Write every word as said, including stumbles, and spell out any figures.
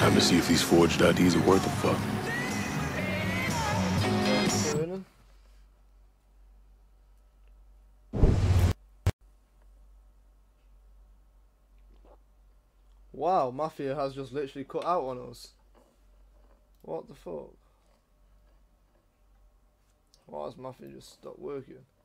Time to see if these forged I Ds are worth a fuck. Wow, Mafia has just literally cut out on us. What the fuck? Why has Mafia just stopped working?